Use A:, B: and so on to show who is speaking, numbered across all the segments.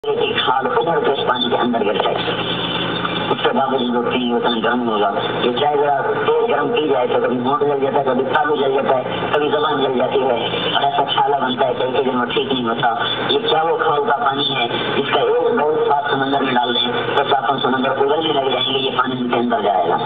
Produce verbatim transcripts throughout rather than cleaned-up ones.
A: کھال ادھر کے اس پانی کے اندر گر جائے، اس کے باوجود وہ پی اتنا گرم ہوگا. یہ چائے ذرا تیز گرم پی جائے تو کبھی موڈ جل جاتا ہے، کبھی تالو جل جاتا ہے، کبھی زبان جل جاتی ہے اور ایسا چھالا بنتا ہے کئی کئی دن وہ ٹھیک نہیں ہوتا. یہ کیا وہ کھال کا پانی ہے جس کا ایک بہت صاف سمندر میں ڈال دیں تو صاف سمندر ابلنے لگ جائیں گے، یہ پانی ان کے اندر جائے گا.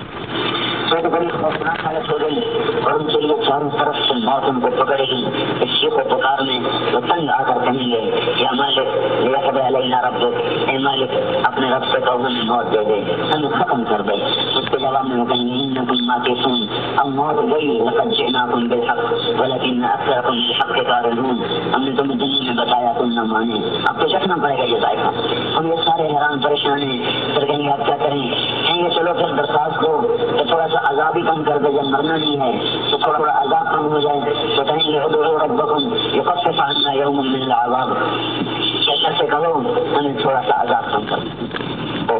A: تو بڑی خوفناک حالت ہو گئی اور ان کے لیے چاروں طرف سے موت ان کو پکڑے گی. اس چیخ و پکار میں وہ تنگ آ کر کہیں گے یا مالک لیقض علینا ربک، اے مالک اپنے رب سے کہو ہمیں موت دے دے، ہمیں ختم کر دے. اس کے جواب میں وہ کہیں گے انکم ماکثون، اب موت گئی، لقد جئناکم بالحق ولکن اکثرکم للحق کارہون، ہم نے تمہیں دنیا میں بتایا تم نہ مانے، اب تو چکھنا پڑے گا یہ ذائقہ. ہم یہ سارے حیران پریشان ہیں. پھر کہیں گے اب کیا کریں؟ کہیں گے چلو پھر درخواست دو تو تھوڑا سا عذاب ہی کم کر دے، جب مرنا نہیں ہے تو تھوڑا تھوڑا عذاب کم ہو جائے. تو کہیں گے ادعوا ربکم یخفف عنا یوما من العذاب، کیسے سے کہو ہمیں تھوڑا سا عذاب کم کر دے.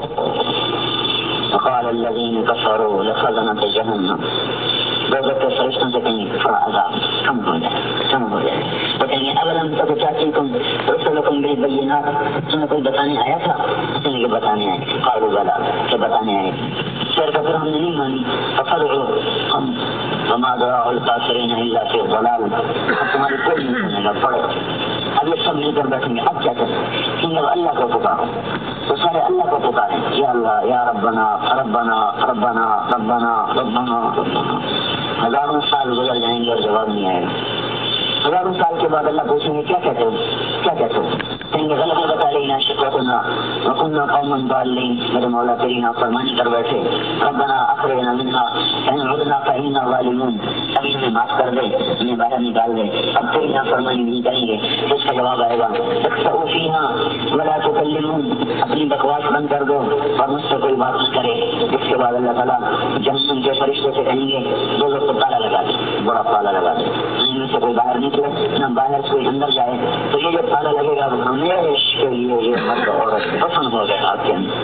A: وقال الذین کفروا لخزنۃ جہنم، دوزخ کے فرشتوں سے کہیں تھوڑا عذاب کم ہو جائے کم ہو جائے. تو کہیں گے اولم تک تأتیکم رسلکم بالبینات، تمہیں کوئی بتانے آیا تھا؟ تمہیں کہ بتانے آئے. قالوا بلی، کہ بتانے آئے. پھر کفر ہم نے نہیں مانی. ففرعوا ہم وما دعاء الکافرین الا فی ضلال، اب تمہاری کوئی نہیں سنے گا. پڑھو اب یہ سب مل کر بیٹھیں گے. اب کیا کریں؟ کہ اب اللہ کو پکارو. تو سارے اللہ کو پکاریں، یا اللہ یا ربنا ربنا ربنا ربنا ربنا ربنا. ہزاروں سال گزر جائیں گے اور جواب نہیں آئے گا. ہزاروں سال کے بعد اللہ پوچھیں گے کیا کہتے ہو کیا کہتے ہو؟ کہیں گے غلط علینا شقوتنا وکنا قوما ضالین، میرے مولا تیری نافرمانی کر بیٹھے. ربنا اخرجنا منها ان عدنا فإنا ظالمون، ابھی ہمیں معاف کر دے، ہمیں باہر نکال دے، اب تیری نافرمانی نہیں کریں گے. تو اس کا جواب آئے گا اخسؤوا فيها ولا تكلمون، اپنی بکواس بند کر دو اور مجھ سے کوئی بات نہ کرے. اس کے بعد اللہ تعالیٰ جہنم کے فرشتوں سے کہیں گے دوزخ کو تالا لگا دے، بڑا تالا لگا دے، ان سے کوئی باہر نکلے نہ باہر سے کوئی اندر جائے. تو یہ جو تالا لگے گا وہ ہمیشہ کے لیے یہ مرد عورت پسند ہو گئے آپ کے اندر.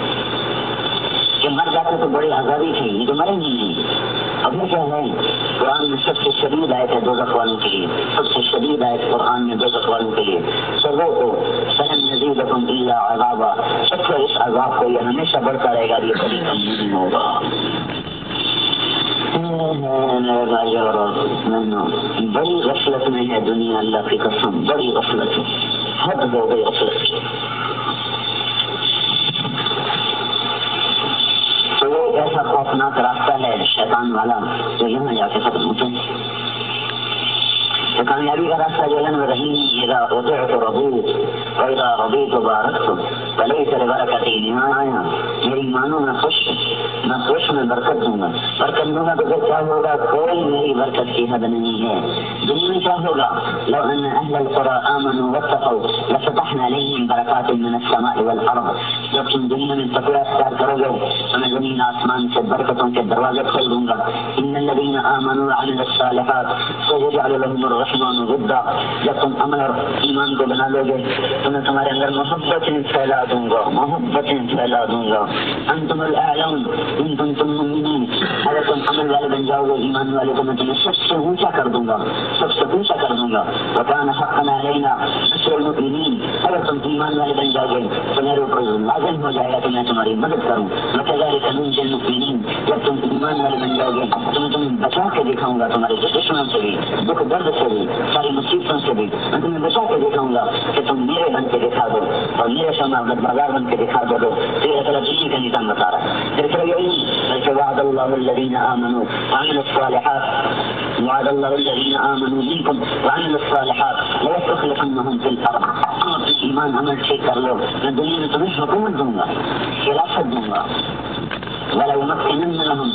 A: کہ مر جاتے تو بڑی آزادی تھی، یہ تو مریں گی نہیں. ابھی کیا ہے قرآن میں سب سے شدید آیت ہے دوزخ والوں کے لیے، سب سے شدید آیت قرآن میں دوزخ والوں کے لیے. سرو کو فلن نزیدکم الا عذابا، سب کو اس عذاب کو یہ ہمیشہ بڑھتا رہے گا، یہ کبھی کم نہیں ہوگا. بڑی غفلت میں ہے دنیا، اللہ کی قسم بڑی غفلت، حد ہو گئی غفلت. تو وہ ایسا خوفناک راستہ ہے شیطان والا جو یہاں جا کے ختم ہوتے ہیں. تو کامیابی کا راستہ جو ہے نا رہی اذا اطعت رضیت واذا رضیت بارکت فلیس لبرکتی ایمان آیا، میری مانو میں خوش میں خوش میں برکت دوں گا. برکت دوں گا تو پھر کیا ہوگا؟ کوئی میری برکت کی حد نہیں ہے. دنیا میں کیا ہوگا؟ لو ان اہل القرى آمنوا واتقوا لفتحنا علیہم برکات من السماء والارض. جب تم دنیا میں تقوی اختیار کرو گے تو میں زمین آسمان سے برکتوں کے دروازے کھول دوں گا. ان الذین آمنوا وعملوا الصالحات سيجعل لهم الرحمن ودا. جب تم عمل اور ایمان کو بنا لو گے تو میں تمہارے اندر محبتیں پھیلا دوں گا محبتیں پھیلا دوں گا. انتم الاعلون ان کنتم مؤمنین، اگر تم عمل والے بن جاؤ گے ایمان والے تو میں تمہیں سب سے اونچا کر دوں گا سب سے اونچا کر دوں گا. وکان حقا علینا نصر المؤمنین، اگر تم ایمان والے بن جاؤ گے تو میرے اوپر لازم ہو جائے گا کہ میں تمہاری مدد کروں. وکذلک ننجی المؤمنین، جب تم ایمان والے بن جاؤ گے تو میں تمہیں بچا کے دکھاؤں گا تمہارے دشمنوں سے بھی، دکھ درد سے بھی، ساری مصیبتوں سے بھی. میں تمہیں بچا کے دکھاؤں گا کہ تم میرے بن کے دکھا دو اور میرے سامنے بازار بن کے دکھا دو. تو یہ اللہ دنیا کا نظام بتا رہا ہے. پھر پھر یہی بلکہ وعد اللہ الذین آمنوا وعملوا الصالحات وعد اللہ الذین آمنوا منکم وعملوا الصالحات ليستخلفنهم في الارض. تم اپنے ایمان عمل ٹھیک کر لو، میں دنیا میں تمہیں حکومت دوں گا، خلافت دوں گا. وليمكنن لهم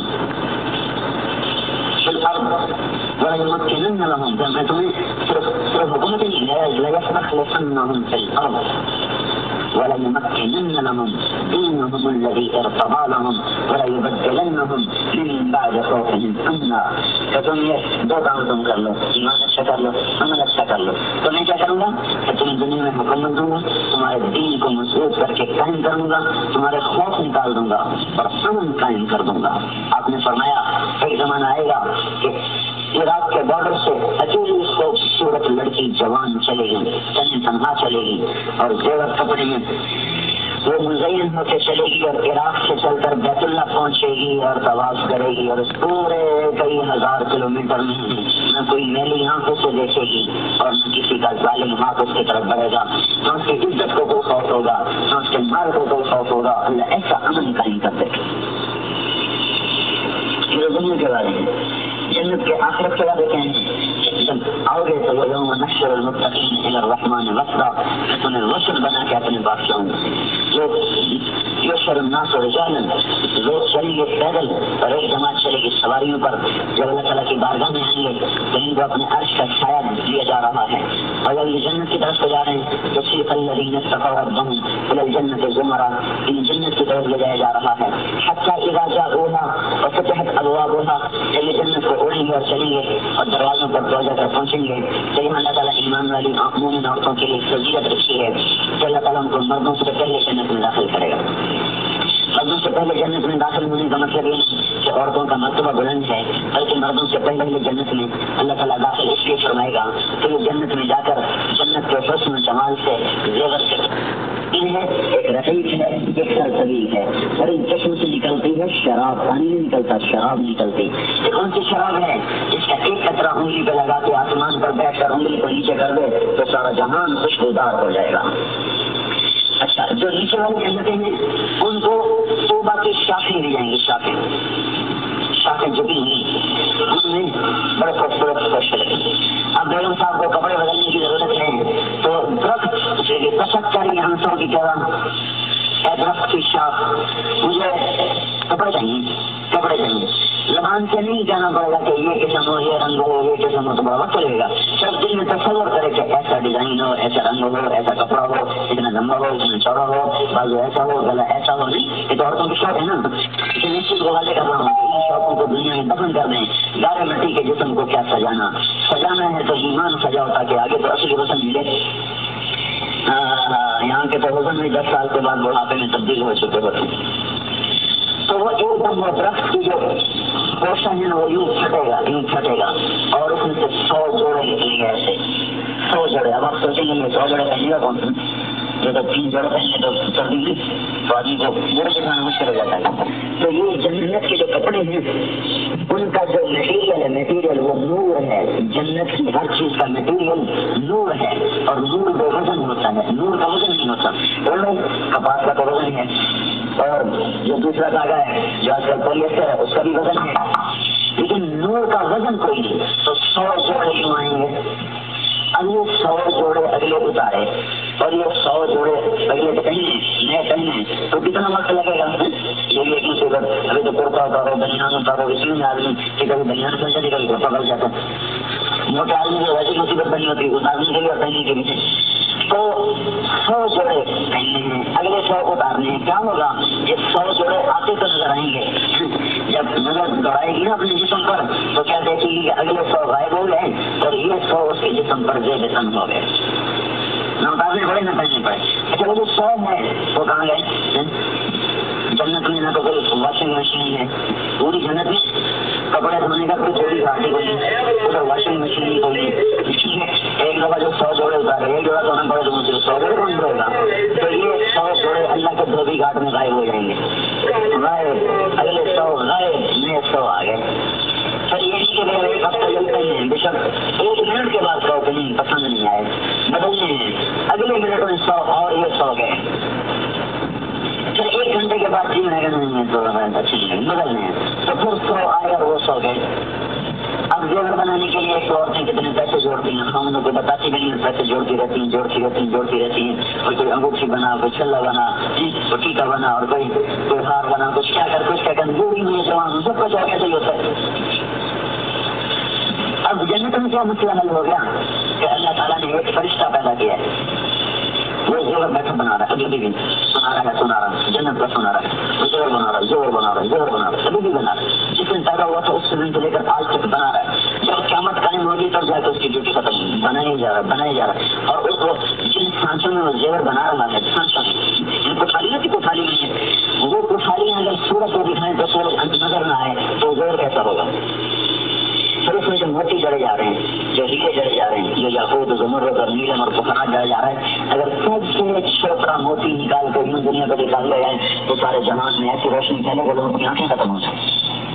A: في الارض وليمكنن لهم، میں تمہیں صرف صرف حکومت نہیں ہے، ليستخلفنهم في الارض وليمكنن لهم دينهم الذي ارتضى لهم وليبدلنهم من بعد خوفهم امنا. کہ تم یہ دو کام تم کر لو، ایمان اچھا کر لو، عمل اچھا کر لو. تو میں کیا کروں گا کہ تمہیں دنیا میں حکومت دوں گا، تمہارے دین کو مضبوط کر کے قائم کروں گا، تمہارے خوف نکال دوں گا اور امن قائم کر دوں گا. آپ نے فرمایا ایک زمانہ آئے گا کہ عراق کے بارڈر سے اکیلی اس کو خوبصورت لڑکی جوان چلے گی، تن تنہا چلے گی اور زیور کپڑے میں وہ مزین ہو کے چلے گی اور عراق سے چل کر بیت اللہ پہنچے گی اور طواف کرے گی اور اس پورے کئی ہزار کلو میٹر میں نہ کوئی میلی آنکھوں سے دیکھے گی اور نہ کسی کا ظالم ہاتھ اس کی طرف بڑھے گا، نہ اس کی عزت کو کوئی خوف ہوگا، نہ اس کے مال کو کوئی خوف ہوگا۔ اللہ ایسا امن قائم کر دے گا۔ یہ دنیا کے بارے میں جنت کے آخرت کے بارے کہیں جب آؤ گے تو وہ یوم نحشر المتقین الی الرحمن وفدا، میں تمہیں رسل بنا کے اپنے پاس لاؤں گا۔ لوگ یحشر الناس رجالا، لوگ چلیں گے پیدل اور ایک جماعت چلے گی سواریوں پر، جب اللہ تعالیٰ کی بارگاہ میں آئیں گے تو ان کو اپنے عرش کا سایہ دیا جا رہا ہے، اور جب یہ جنت کی طرف سے جا رہے ہیں تو سیق الذین اتقوا ربهم الی الجنۃ زمرا، ان جنت کی طرف لے جایا جا رہا ہے، حتی اذا جاؤوها وفتحت ابوابها، جب یہ جنت کو اڑیں گے اور چلیں گے اور دروازوں پر پہنچ کر پہنچیں گے تو یہاں اللہ تعالیٰ ایمان والی مومن عورتوں کے لیے فضیلت رکھی ہے کہ اللہ تعالیٰ ان کو مردوں سے پہلے جنت میں داخل کرے گا۔ مردوں سے پہلے جنت میں داخل ہونے کا مطلب یہ نہیں کہ عورتوں کا مرتبہ بلند ہے، بلکہ مردوں سے پہلے جنت میں اللہ تعالیٰ داخل اس لیے فرمائے گا کہ وہ جنت میں جا کر جنت کے حسن و جمال سے زیور سے ہے، ایک رقیق ہے، ایک سرسبیل ہے، اور ان چشم سے نکلتی ہے شراب، پانی نہیں نکلتا، شراب نکلتی۔ یہ کون سی شراب ہے؟ اس کا ایک قطرہ انگلی پہ لگا کے آسمان پر بیٹھ کر انگلی کو نیچے کر دے تو سارا جہان خوشبودار ہو جائے گا۔ اچھا، جو نیچے والی جنتیں ہیں ان کو توبہ کی شاخیں دی جائیں گی، شاخیں شاخیں جبی ہوئی، ان میں بڑے خوبصورت خوش لگیں گے۔ اب بیگم صاحب کو کپڑے بدلنے کی ضرورت ہے تو درخت پسند کر یہاں سو کی طرح اے درخت کی شاخ مجھے کپڑے چاہیے، کپڑے چاہیے، زبان سے نہیں کہنا پڑے گا کہ یہ قسم ہو، یہ رنگ ہو، یہ قسم ہو، تو بڑا وقت لگے گا، صرف دل میں تصور کرے کہ ایسا ڈیزائن ہو، ایسا رنگ ہو، ایسا کپڑا ہو، اتنا لمبا ہو، اتنا چوڑا ہو، بازو ایسا ہو، گلا ایسا ہو۔ نہیں، یہ تو عورتوں کی شوق ہے نا، اسے میں چیز کو والے کر رہا ہوں کہ ان شوقوں کو دنیا میں دفن کر دیں۔ گارے مٹی کے جسم کو کیا سجانا، سجانا ہے تو ایمان سجاؤ تاکہ آگے تو اصلی حسن ملے۔ یہاں کے تو حسن میں دس سال کے بعد بڑھاپے میں تبدیل ہو چکے ہوتے ہیں، تو وہ ایک دم وہ درخت کی جو پوشن ہے وہ یوں پھٹے گا، یوں پھٹے گا اور اس میں سے سو جوڑے نکلیں گے، ایسے سو جوڑے۔ اب آپ سوچیں گے سو جوڑے پہنے گا کون سا؟ جب تین جوڑے پہننے تو تبدیلی تو آدمی کو جوڑے دکھانا مشکل ہو جاتا ہے۔ تو یہ جنت کے جو کپڑے ہیں ان کا جو میٹیریل ہے، میٹیریل وہ نور ہے، جنت کی ہر چیز کا میٹیریل نور ہے، اور نور بے وزن ہوتا ہے، نور کا وزن نہیں ہوتا۔ بولو کپاس کا تو وزن ہے، اور جو دوسرا دھاگا ہے جو آج کل پولیسٹر ہے اس کا بھی وزن ہے، لیکن نور کا وزن کوئی نہیں۔ تو سو جوڑے یوں آئیں گے، اب یہ سو جوڑے اگلے اتارے اور یہ سو جوڑے اگلے پہنے نئے پہنے تو کتنا وقت لگے گا؟ یہ بھی ایک مصیبت، ابھی تو کرتا اتارو، بنیان اتارو، اسی میں آدمی کہ کبھی بنیان پھنس جاتی، کبھی کرتا پھنس جاتا ہے، موٹے آدمی کو ویسی مصیبت بنی ہوتی ہے اتارنے کے لیے اور پہننے کے لیے۔ تو سو جوڑے پہننے ہیں، اگلے سو اتارنے ہیں، کیا ہوگا؟ یہ سو جوڑے آتے تو نظر آئیں گے، جب نظر دوڑائے گی نا اپنے جسم پر تو کیا دیکھے گی کہ اگلے سو غائب ہو گئے اور یہ سو اس کے جسم پر زیر جسم ہو گئے، نہ اتارنے پڑے نہ پہننے پڑے۔ اچھا وہ جو سو ہے وہ کہاں گئے؟ جنت میں نہ تو کوئی واشنگ مشین ہے، پوری جنت میں کپڑے دھونے کا کوئی چوبیس گھنٹے کوئی نہیں، واشنگ مشین نہیں کوئی نہیں، ایک دفعہ جو سو جوڑے اتارے ایک جوڑا دھونا پڑے تو مجھے سو جوڑے کون دھوئے گا؟ تو یہ سو جوڑے اللہ کے دھوبی گھاٹ میں غائب ہو جائیں گے، غائب، اگلے سو غائب، نئے سو آ گئے۔ پھر یہ نہیں کہ میرے ایک ہفتہ چلتے ہیں، بے شک ایک منٹ کے بعد سو کہ نہیں پسند نہیں آئے بدلنے ہیں، اگلے منٹ میں سو اور یہ سو گئے، پھر ایک گھنٹے کے بعد جی میں نہیں ہے تو اچھی نہیں بدلنے ہیں، تو پھر سو آئے اور وہ سو گئے۔ اب زیور بنانے کے لیے ایک عورتیں کتنے پیسے جوڑتی ہیں، خامنوں کو بتاتی بھی نہیں، پیسے جوڑتی رہتی ہیں جوڑتی رہتی ہیں جوڑتی رہتی ہیں، اور کوئی انگوٹھی بنا، کوئی چھلا بنا، کوئی ٹیکا بنا، اور کوئی کوئی ہار بنا، کچھ کیا کر کچھ کیا کر بوڑھی ہوئی جوان سب کو کیا کیسے ہوتا ہے۔ اب جنت میں کیا مسئلہ حل ہو گیا کہ اللہ تعالیٰ نے ایک فرشتہ پیدا کیا ہے، وہ زیور بیٹھا بنا رہا ہے، ابھی بھی سنا رہا ہے سنا رہا ہے جنت کا سنا رہا ہے، وہ زیور بنا رہا ہے زیور بنا رہا ہے زیور بنا رہا ہے، ابھی بھی بنا رہا ہے، جس دن پیدا ہوا تھا اس دن سے لے کر آج تک بنا رہا ہے، جب قیامت قائم ہوگی تب جا کے اس کی ڈیوٹی ختم، بنایا جا رہا ہے بنایا جا رہا ہے، اور اس کو جن سانچوں میں وہ زیور بنا رہا ہے سانچوں میں جن کوٹھالی نا کی کوٹھالی نہیں ہے، وہ کوٹھالیاں اگر سورج کو دکھائیں تو سورج نظر نہ آئے تو زیور کیسا ہوگا؟ پھر اس میں جو موتی جڑے جا رہے ہیں، جو ہیرے جڑے جا رہے ہیں، جو یاقوت زمرد اور نیلم اور بخارا جڑے جا رہا ہے، اگر سب سے ایک چھوٹا موتی نکال کے یوں دنیا کو دکھا لیا جائے تو سارے جہان میں ایسی روشنی پھیلے گا لوگوں کی آنکھیں ختم ہو جائیں۔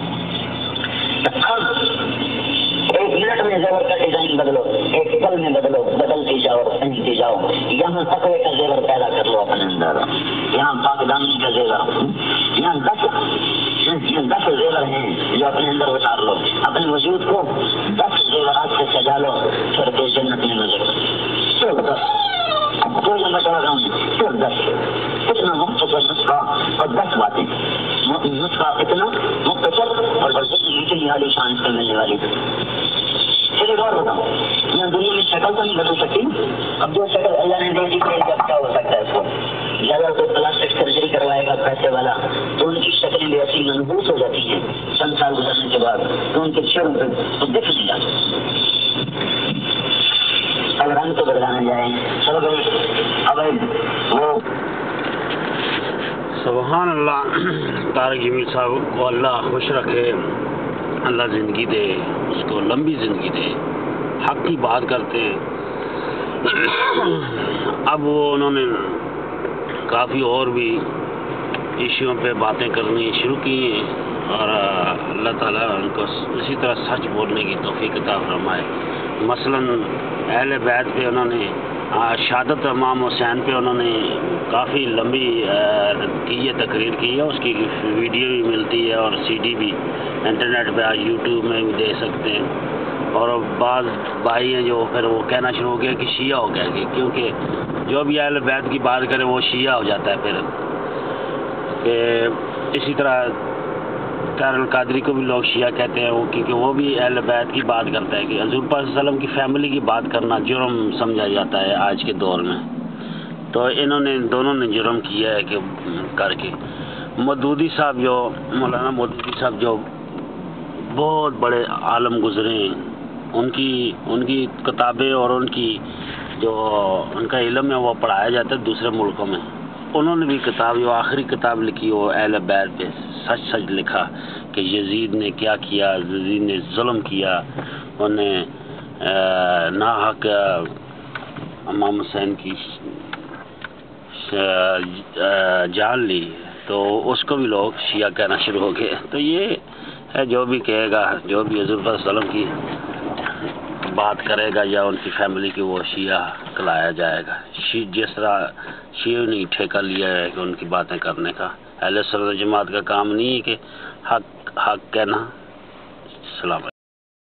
A: ایک منٹ میں زیور کا ڈیزائن بدلو، ایک پل میں بدلو، بدلتی جاؤ، سمجھتی جاؤ، یہاں تقوی کا زیور پیدا کر لو اپنے اندر، یہاں پاکدامنی کا زیور، یہاں دس یہ دس زیور ہیں جو اپنے اندر اتار لو، اپنے وجود کو دس زیورات سے سجا لو، پھر کوئی جنت میں نظر صرف دس، کوئی نہ بتا رہا ہوں، صرف دس، اتنا مختصر نسخہ اور دس باتیں، نسخہ اتنا مختصر اور بس اتنی عالی شان سے ملنے والی تھی۔ پھر ایک اور بتاؤں، یہاں دنیا میں شکل تو نہیں بدل سکتی، اب جو شکل اللہ نے دے دی کیا ہو سکتا ہے اس کو، زیادہ کوئی پلاسٹک سرجری کروائے گا پیسے والا تو ان کی شکلیں بھی ایسی منحوس ہو جاتی ہیں چند سال گزرنے کے بعد، تو ان کے چہروں پہ تو دکھ نہیں جاتا۔ اب رنگ تو بدلانا جائیں، چلو بھائی اب وہ
B: سبحان اللہ۔ طارق جمیل صاحب کو اللہ خوش رکھے، اللہ زندگی دے، اس کو لمبی زندگی دے، حق کی بات کرتے ہیں۔ اب وہ انہوں نے کافی اور بھی ایشیوں پہ باتیں کرنی شروع کی ہیں، اور اللہ تعالیٰ ان کو اسی طرح سچ بولنے کی توفیق عطا فرمائے۔ مثلاً اہل بیت پہ انہوں نے شہادت امام حسین پہ انہوں نے کافی لمبی کی یہ تقریر کی ہے، اس کی ویڈیو بھی ملتی ہے اور سی ڈی بھی انٹرنیٹ پہ آج یوٹیوب میں بھی دیکھ سکتے ہیں۔ اور بعض بھائی ہیں جو پھر وہ کہنا شروع ہو گیا کہ شیعہ ہو گیا، کہ کیونکہ جو بھی اہل بیت کی بات کرے وہ شیعہ ہو جاتا ہے پھر۔ کہ اسی طرح طاہر القادری کو بھی لوگ شیعہ کہتے ہیں، وہ کیونکہ وہ بھی اہل بیت کی بات کرتا ہے کہ حضور پاک صلی اللہ علیہ وسلم کی فیملی کی بات کرنا جرم سمجھا جاتا ہے آج کے دور میں۔ تو انہوں نے دونوں نے جرم کیا ہے کہ کر کے مودودی صاحب جو مولانا مودودی صاحب جو بہت بڑے عالم گزرے ہیں، ان کی ان کی کتابیں اور ان کی جو ان کا علم ہے وہ پڑھایا جاتا ہے دوسرے ملکوں میں۔ انہوں نے بھی کتاب جو آخری کتاب لکھی وہ اہل بیت پہ سچ سچ لکھا کہ یزید نے کیا کیا، یزید نے ظلم کیا، انہیں ناحق امام حسین کی جان لی، تو اس کو بھی لوگ شیعہ کہنا شروع ہو گئے۔ تو یہ ہے جو بھی کہے گا، جو بھی حضور صلی اللہ علیہ وسلم کی بات کرے گا یا ان کی فیملی کی، وہ شیعہ کہلایا جائے گا۔ شیعہ جس طرح شیعہ نے ٹھیکہ لیا ہے کہ ان کی باتیں کرنے کا، اہل سنت جماعت کا کام نہیں ہے کہ حق حق کہنا۔ السلام علیکم۔